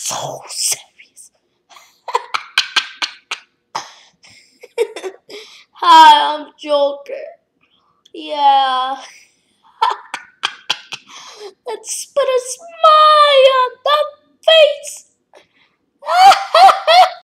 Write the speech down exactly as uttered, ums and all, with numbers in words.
so serious. Hi, I'm Joker. Yeah. Let's put a